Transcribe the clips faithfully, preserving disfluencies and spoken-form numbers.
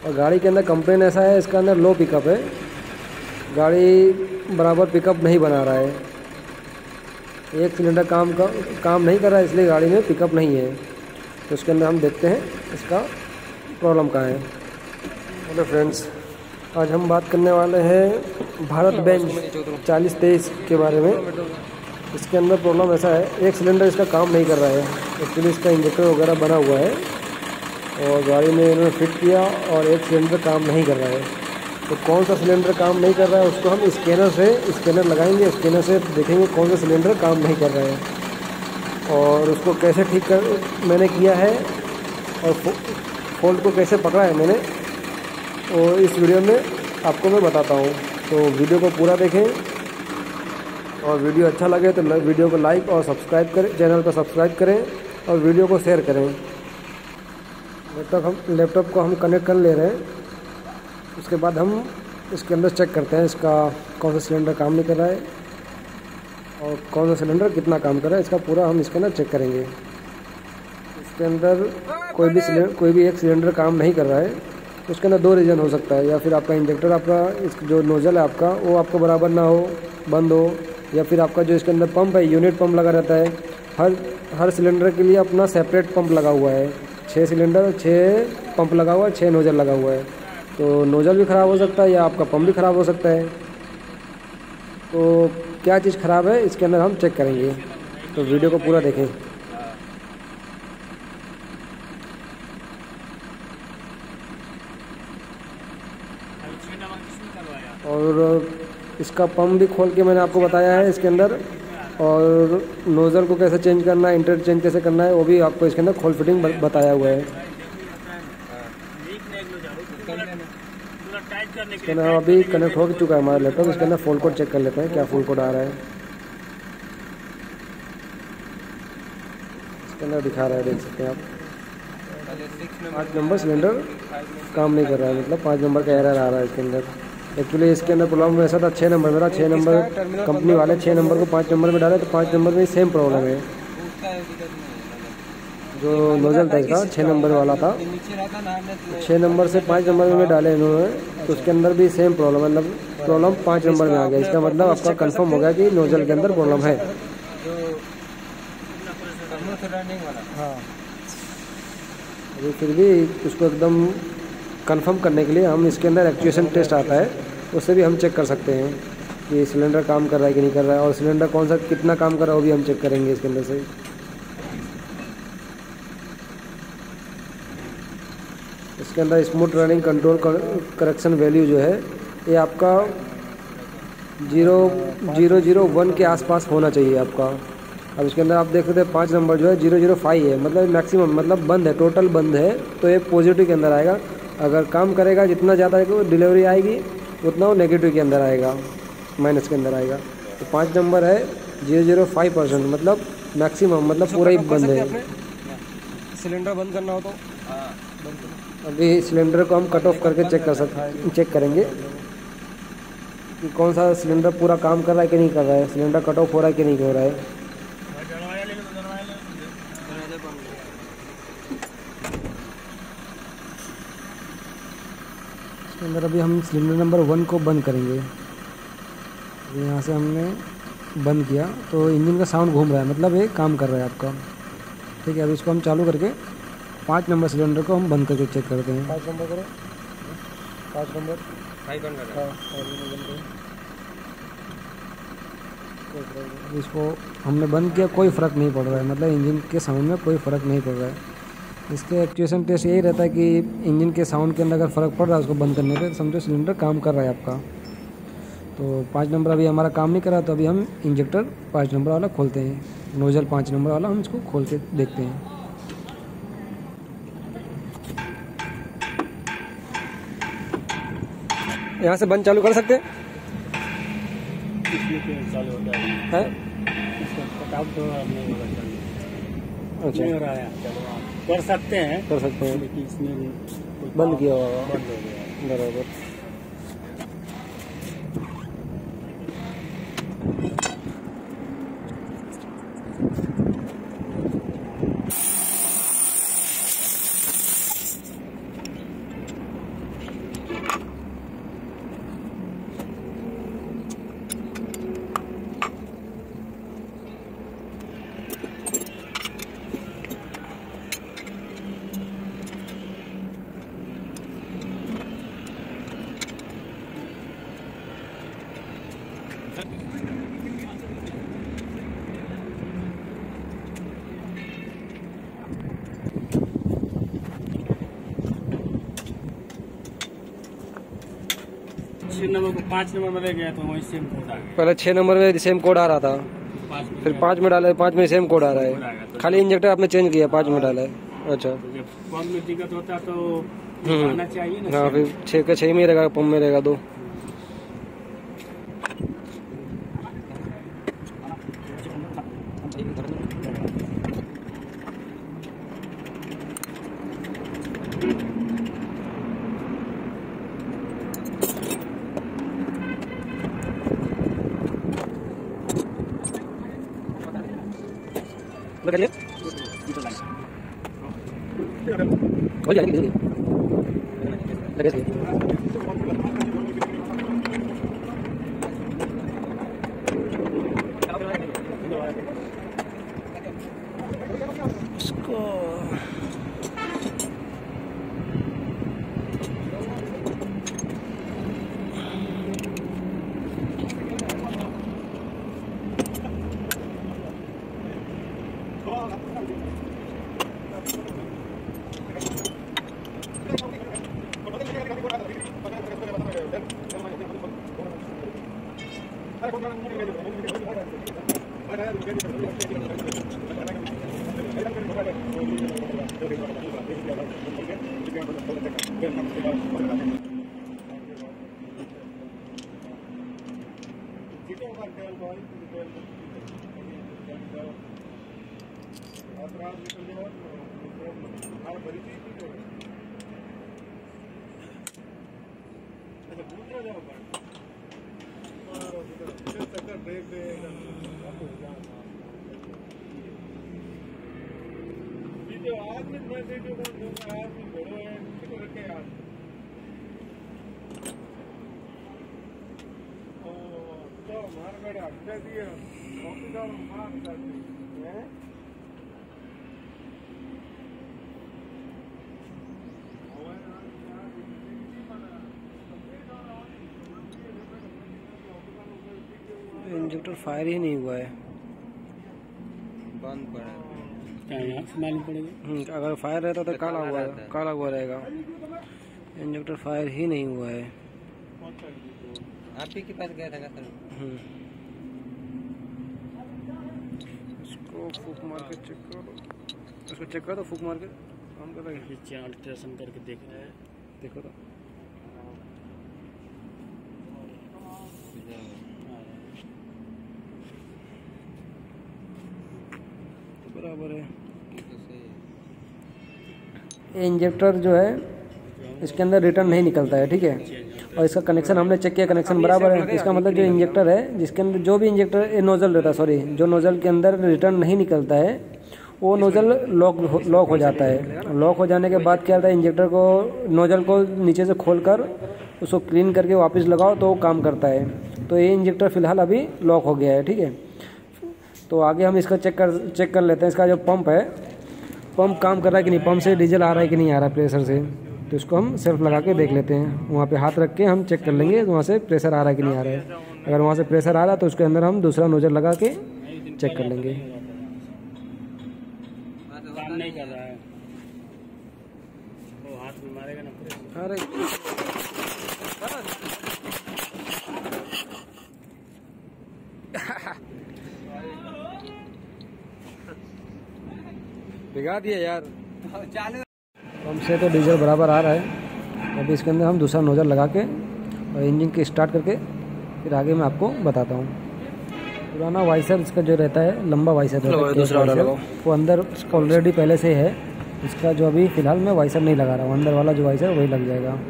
और गाड़ी के अंदर कंप्लेन ऐसा है, इसके अंदर लो पिकअप है, गाड़ी बराबर पिकअप नहीं बना रहा है, एक सिलेंडर काम का काम नहीं कर रहा है, इसलिए गाड़ी में पिकअप नहीं है। तो उसके अंदर हम देखते हैं इसका प्रॉब्लम कहाँ है। हेलो फ्रेंड्स, आज हम बात करने वाले हैं भारत बेंज चालीस तेईस के बारे में। इसके अंदर प्रॉब्लम ऐसा है, एक सिलेंडर इसका काम नहीं कर रहा है, एक्चुअली इसका इंजेक्टर वगैरह बना हुआ है और गाड़ी में इन्होंने फिट किया और एक सिलेंडर काम नहीं कर रहा है। तो कौन सा सिलेंडर काम नहीं कर रहा है उसको हम स्कैनर से स्कैनर लगाएंगे, स्कैनर से देखेंगे कौन सा सिलेंडर काम नहीं कर रहा है और उसको कैसे ठीक कर मैंने किया है और फॉल्ट को कैसे पकड़ा है मैंने, और इस वीडियो में आपको मैं बताता हूँ। तो वीडियो को पूरा देखें और वीडियो अच्छा लगे तो वीडियो को लाइक और सब्सक्राइब करें, चैनल को सब्सक्राइब करें और वीडियो को शेयर करें। लैपटॉप हम लैपटॉप को हम कनेक्ट कर ले रहे हैं, उसके बाद हम इसके अंदर चेक करते हैं इसका कौन सा सिलेंडर काम नहीं कर रहा है और कौन सा सिलेंडर कितना काम कर रहा है, इसका पूरा हम इसके अंदर चेक करेंगे। इसके अंदर कोई भी सिलेंडर कोई भी एक सिलेंडर काम नहीं कर रहा है, उसके अंदर दो रीज़न हो सकता है, या फिर आपका इंजेक्टर आपका इस जो नोज़ल है आपका वो आपको बराबर ना हो, बंद हो, या फिर आपका जो इसके अंदर पंप है यूनिट पंप लगा रहता है। हर हर सिलेंडर के लिए अपना सेपरेट पंप लगा हुआ है, छः सिलेंडर छः पंप लगा हुआ है, छः नोज़ल लगा हुआ है। तो नोज़ल भी ख़राब हो सकता है या आपका पंप भी ख़राब हो सकता है। तो क्या चीज़ ख़राब है इसके अंदर हम चेक करेंगे, तो वीडियो को पूरा देखें। और इसका पंप भी खोल के मैंने आपको बताया है इसके अंदर, और नोज़ल को कैसे चेंज करना है, इंटरचेंज कैसे करना है वो भी आपको इसके अंदर खोल फिटिंग बताया हुआ है। इसके अंदर अभी कनेक्ट हो चुका है हमारा लैपटॉप, इसके अंदर फुल कोड चेक कर लेते हैं क्या फुल कोड आ रहा है। इसके अंदर दिखा रहा है, देख सकते हैं आप, पाँच नंबर सिलेंडर काम नहीं कर रहा है, मतलब पाँच नंबर का एरर आ रहा है इसके अंदर। एक्चुअली इसके अंदर प्रॉब्लम ऐसा था, छः नंबर मेरा छः नंबर कंपनी वाले छः नंबर को पाँच नंबर में डाले तो पाँच नंबर में सेम प्रॉब्लम है। जो नोज़ल था इसका छः नंबर वाला था, छः नंबर से पाँच नंबर में डाले इन्होंने, तो उसके अंदर भी सेम प्रॉब्लम, मतलब प्रॉब्लम पाँच नंबर में आ गया। इसका मतलब आपका कंफर्म हो गया कि नोज़ल के अंदर प्रॉब्लम है। हाँ, अभी फिर भी उसको एकदम कंफर्म करने के लिए हम इसके अंदर एक्चुएशन टेस्ट आता है, उससे भी हम चेक कर सकते हैं कि सिलेंडर काम कर रहा है कि नहीं कर रहा है, और सिलेंडर कौन सा कितना काम कर रहा है वो भी हम चेक करेंगे इसके अंदर से। इसके अंदर smooth running control correction value जो है ये आपका जीरो जीरो जीरो वन के आसपास होना चाहिए आपका। अब इसके अंदर आप देख सकते हैं पाँच नंबर जो है जीरो जीरो फाइव है, मतलब मैक्सिमम, मतलब बंद है, टोटल बंद है, तो ये पॉजिटिव के अंदर आएगा। अगर काम करेगा जितना ज़्यादा डिलीवरी आएगी उतना वो नेगेटिव के अंदर आएगा, माइनस के अंदर आएगा। तो पाँच नंबर है जीरो जीरो फाइव परसेंट, मतलब मैक्सिमम, मतलब पूरा ही बंद है। सिलेंडर बंद करना हो तो अभी सिलेंडर को हम कट ऑफ करके चेक कर सकते चेक करेंगे कि कौन सा सिलेंडर पूरा काम कर रहा है कि नहीं कर रहा है, सिलेंडर कट ऑफ हो रहा है कि नहीं हो रहा है। इसके अंदर अभी हम सिलेंडर नंबर वन को बंद करेंगे। यहाँ से हमने बंद किया तो इंजन का साउंड घूम रहा है, मतलब ये काम कर रहा है आपका। ठीक है, अभी इसको हम चालू करके पाँच नंबर सिलेंडर को हम बंद करके चेक करते हैं। पाँच नंबर करो, पाँच नंबर फाइव बंद कर, हाँ, इसको हमने बंद किया, कोई फ़र्क नहीं पड़ रहा है, मतलब इंजन के साउंड में कोई फ़र्क नहीं पड़ रहा है। इसके एक्चुएशन टेस्ट यही रहता है कि इंजन के साउंड के अंदर अगर फ़र्क पड़ रहा है उसको बंद करने पे समझो सिलेंडर काम कर रहा है आपका। तो पाँच नंबर अभी हमारा काम नहीं कर रहा, तो अभी हम इंजेक्टर पाँच नंबर वाला खोलते हैं, नोज़ल पाँच नंबर वाला हम इसको खोल के देखते हैं। यहाँ से बंद चालू कर सकते हैं, है? अच्छा, कर सकते हैं कर सकते हैं, लेकिन इसमें बंद किया हुआ बंद हो गया बराबर। छह नंबर को पाँच नंबर में ले गया तो वही सेम कोड आ गया। पहले छः नंबर में सेम कोड आ रहा था, पाँच में फिर पाँच में डाला, पाँच में सेम कोड आ रहा कोड आ है। गया तो खाली इंजेक्टर आपने चेंज किया, पाँच में डाला है। अच्छा, तो जब पंप में दिक्कत होता है तो हम्म। आना चाहिए ना। हाँ, फिर छः का छः में रहेगा, पंप में रहेगा दो। लगाइए, हो जाएगी धीरे धीरे। लगे इसको इंजेक्टर फायर ही नहीं हुआ है, बंद पड़ा है। क्या यहाँ से मालूम पड़ेगा? हम्म, अगर फायर रहता तो काला हुआ काला हुआ रहेगा। इंजेक्टर फायर ही नहीं हुआ है। आप ही के पास गया था सर? हम्म, इसको फूक मार के चेक करो, इसको चेक करो तो फूक मार के काम कर रहा है। अल्ट्रेशन करके देख रहे हैं, देखो तो बराबर है। ये इंजेक्टर जो है इसके अंदर रिटर्न नहीं निकलता है, ठीक है। और इसका कनेक्शन हमने चेक किया, कनेक्शन बराबर है। इसका मतलब जो इंजेक्टर है, जिसके अंदर जो भी इंजेक्टर नोजल रहता है, सॉरी जो नोजल के अंदर रिटर्न नहीं निकलता है, वो नोजल लॉक लॉक हो जाता है। लॉक हो जाने के बाद क्या होता है, इंजेक्टर को नोजल को नीचे से खोलकर उसको क्लीन करके वापस लगाओ तो वो काम करता है। तो ये इंजेक्टर फिलहाल अभी लॉक हो गया है, ठीक है। तो आगे हम इसका चेक कर चेक कर लेते हैं। इसका जो पंप है, पंप काम कर रहा है कि नहीं, पंप से डीजल आ रहा है कि नहीं आ रहा है प्रेशर से। तो इसको हम सेल्फ लगा के देख लेते हैं। वहाँ पे हाथ रख के हम चेक कर लेंगे वहाँ से प्रेशर आ रहा है कि नहीं आ रहा है। अगर वहाँ से प्रेशर आ रहा है तो उसके अंदर हम दूसरा नोजल लगा के चेक कर लेंगे। काम नहीं कर रहा है, वो हाथ में मारेगा ना प्रेशर। अरे बिगा दिया यार। पंप से तो डीजल बराबर आ रहा है। अभी इसके अंदर हम दूसरा नोजल लगा के और इंजन के स्टार्ट करके फिर आगे मैं आपको बताता हूँ। पुराना वाइसर इसका जो रहता है, लंबा वाइसर रहता है, दूसरा वाला वो अंदर इसका ऑलरेडी पहले से है। इसका जो अभी फ़िलहाल मैं वाइसर नहीं लगा रहा हूँ, अंदर वाला जो वाइसर वही लग जाएगा।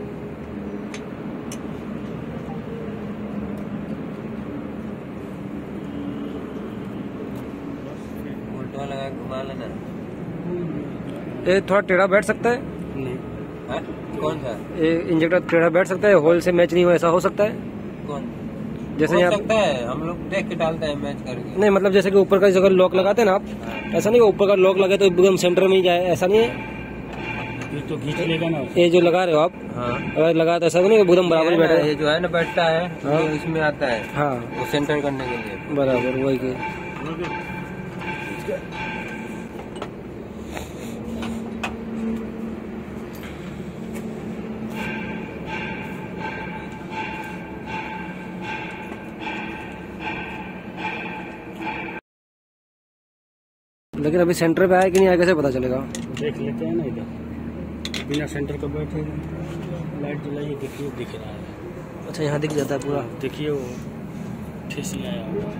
लगा घुमा लेना। ये थोड़ा टेढ़ा बैठ सकता है? नहीं। है? कौन सा? ये इंजेक्टर टेढ़ा बैठ सकता है, होल से मैच नहीं हुआ ऐसा हो सकता है? कौन? जैसे हो यहाँ सकता है, हम लोग देख के डालते हैं मैच करके। नहीं, मतलब जैसे कि ऊपर का जगह लॉक लगाते हैं ना आप, ऐसा नहीं ऊपर का लॉक लगे तो एकदम सेंटर में ही जाए, ऐसा नहीं है। ये तो खींच लेगा ना। ये जो लगा रहे हो आप, हाँ। अगर लगा तो ऐसा नहीं एकदम बराबर बैठा है। ये जो है ना बैठता है, हाँ। ये इसमें आता है। हाँ, वो सेंटर करने के लिए बराबर वही के। लेकिन अभी सेंटर पे आया कि नहीं आया कैसे पता चलेगा? देख लेते हैं ना इधर, बिना सेंटर का बैठे लाइट जलाइए, देखिए दिख रहा है। अच्छा यहाँ दिख जाता है पूरा, देखिए वो ठेसी आया हुआ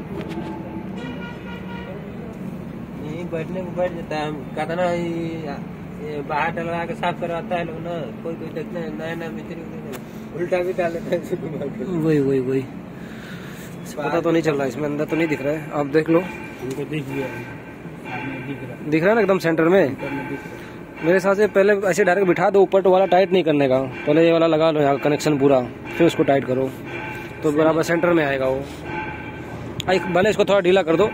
नहीं बैठने को बैठ जाता है। हम कहता ना ये ये बाहर डलवा के साफ करवाता है लोग ना, कोई कोई देखते हैं नया नया मिस्त्री उल्टा भी डाल देता है। वही वही वही पता तो नहीं चल रहा है, इसमें अंदर तो नहीं दिख रहा है। आप देख लो, हमको दिख गया, दिख रहा दिख रहा है ना एकदम सेंटर में। मेरे हिसाब से पहले ऐसे डायरेक्ट बिठा दो, ऊपर वाला टाइट नहीं करने का, पहले ये वाला लगा लो यहाँ कनेक्शन पूरा, फिर उसको टाइट करो तो बराबर सेंटर में आएगा वो। भले इसको थोड़ा ढीला कर दो,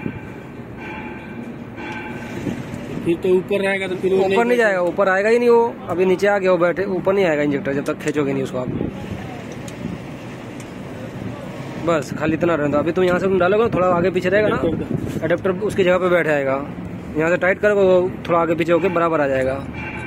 फिर तो ऊपर रहेगा तो फिर वो ऊपर नहीं जाएगा, ऊपर आएगा ही नहीं वो। अभी नीचे आ गया वो, बैठे ऊपर नहीं आएगा इंजेक्टर जब तक खींचोगे नहीं उसको आप। बस खाली इतना रहता। अभी तुम यहाँ से तुम डालोगे थोड़ा आगे पीछे रहेगा ना, अडेप्टर उसकी जगह पे बैठ जाएगा। यहाँ से टाइट करोगे वो थोड़ा आगे पीछे होके बराबर आ जाएगा।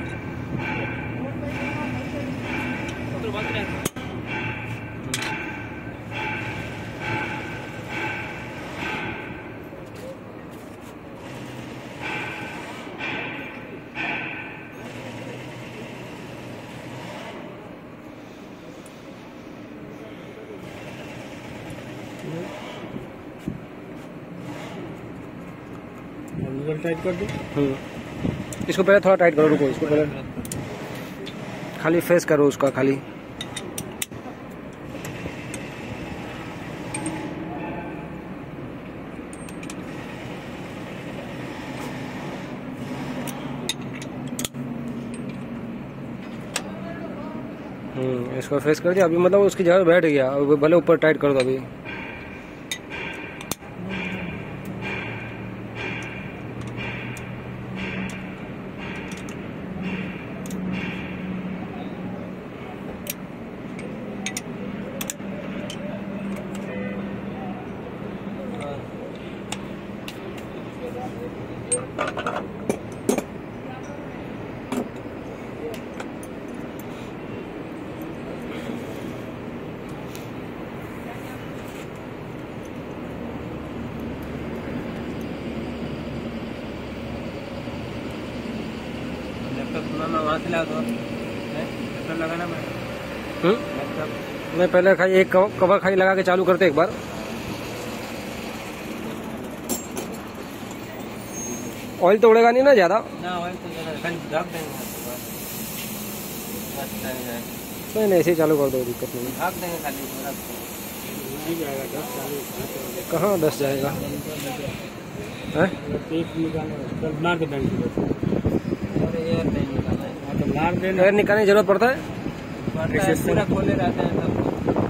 टाइट कर दो। इसको पहले थोड़ा टाइट करो, रुको इसको पहले खाली फेस करो उसका खाली। हम्म इसको फेस कर दिया अभी, मतलब उसकी जगह बैठ गया। भले ऊपर टाइट कर दो अभी। वहाँ से ला दो, लैपटॉप लगाना पड़ेगा। मैं पहले खाली एक कवर खाली लगा के चालू करते एक बार। ऑयल तो उड़ेगा नहीं ना ज्यादा? ना ऑयल तो ज्यादा, खाली ढक देंगे नहीं नहीं ऐसे ही चालू कर दो, दिक्कत नहीं। ढक देंगे खाली, नहीं जाएगा दस चालीस। कहाँ दस जाएगा? मार के एयर निकालने की जरूरत पड़ता है, पूरा खोले रहते हैं तब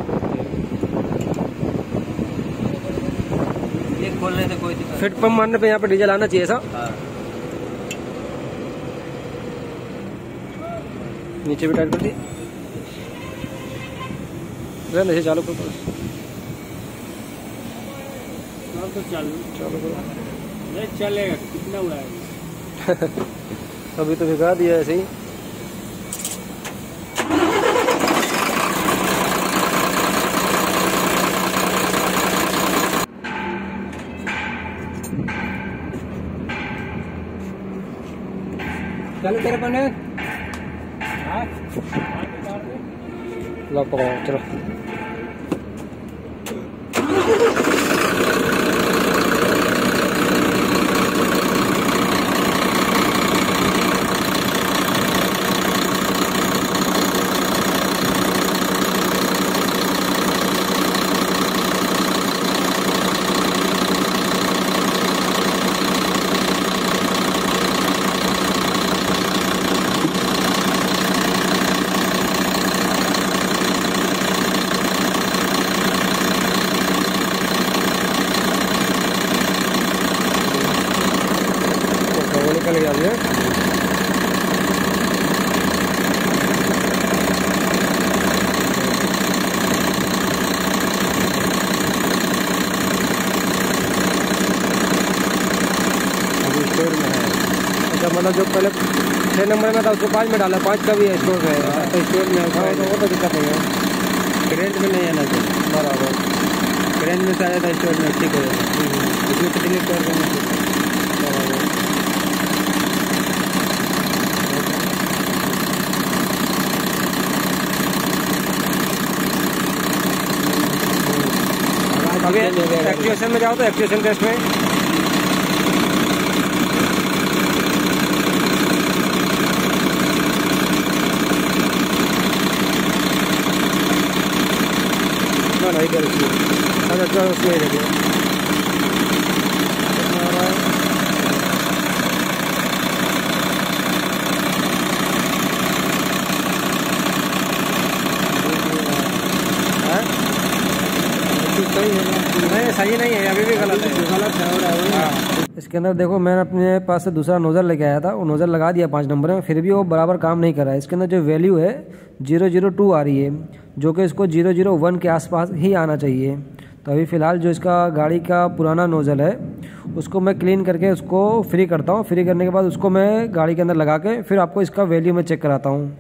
ये खोलने से कोई दिक्कत। फिट पंप मारने पे यहाँ पे डीजल आना चाहिए सा। हाँ। नीचे भी टाइट कर दी, ऐसे चालू कर दो। तो चालू चालू करो, नहीं चलेगा, कितना उड़ाएगा। अभी तो भिगा दिया ऐसे ही। चलो तेरे पने लो पकड़ो, चलो। निकल गया अभी। अभी स्टोर में है, अच्छा मतलब जो पहले छः नंबर में था उसको पाँच में डाला, पाँच का भी स्टोर में है। तो स्टोर में हाँ तो वो तो दिक्कत नहीं है, करेंट में नहीं आना चाहिए बराबर। करेंट में से आया था स्टोर में, ठीक हो जाएगा। इसमें तो डिलीट कर देंगे। बराबर। अभी एक्चुएशन में जाओ तो एक्चुएशन टेस्ट में नहीं कर अच्छा अच्छा उसमें ही देखिए नहीं सही नहीं है, अभी भी गलत है, गलत है। हाँ। इसके अंदर देखो मैंने अपने पास से दूसरा नोजल लेके आया था, वो नोजल लगा दिया पाँच नंबर में, फिर भी वो बराबर काम नहीं कर रहा है। इसके अंदर जो वैल्यू है जीरो जीरो टू आ रही है, जो कि इसको जीरो जीरो वन के आसपास ही आना चाहिए। तो अभी फ़िलहाल जो इसका गाड़ी का पुराना नोजल है उसको मैं क्लीन करके उसको फ्री करता हूँ। फ्री करने के बाद उसको मैं गाड़ी के अंदर लगा के फिर आपको इसका वैल्यू मैं चेक कराता हूँ।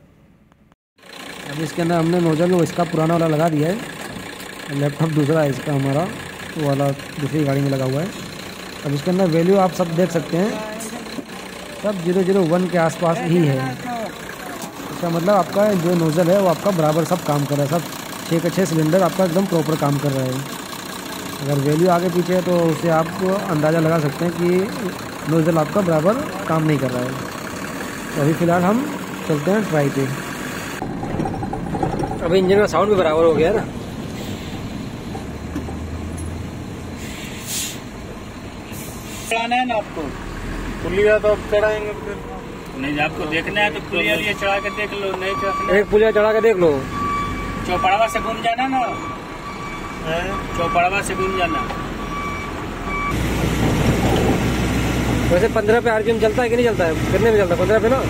अब इसके अंदर हमने नोजल वो इसका पुराना वाला लगा दिया है, लैपटॉप दूसरा है इसका हमारा, वो वाला दूसरी गाड़ी में लगा हुआ है। अब इसके अंदर वैल्यू आप सब देख सकते हैं, सब जीरो जीरो वन के आसपास ही है। इसका मतलब आपका जो नोज़ल है वो आपका बराबर सब काम कर रहा है, सब छः के छः सिलेंडर आपका एकदम प्रॉपर काम कर रहा है। अगर वैल्यू आगे पीछे है तो उससे आप अंदाज़ा लगा सकते हैं कि नोज़ल आपका बराबर काम नहीं कर रहा है। तो अभी फ़िलहाल हम चलते हैं ट्राई पे। अभी इंजन का साउंड भी बराबर हो गया है ना। चढ़ाना है ना आपको, पुलिया तो अब चढ़ाएंगे फिर। नहीं आपको देखना है तो पुलिया लिए चढ़ा के देख लो, नहीं चढ़ा एक पुलिया चढ़ा के देख लो। चौपड़वा से घूम जाना ना, चौपड़वा से घूम जाना। वैसे पंद्रह पे आरपीएम चलता है कि नहीं चलता है? कितने में चलता है? पंद्रह पे ना।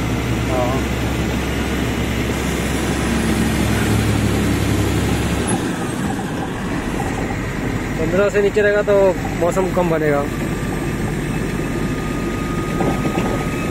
पंद्रह से नीचे रहेगा तो मौसम कम बनेगा।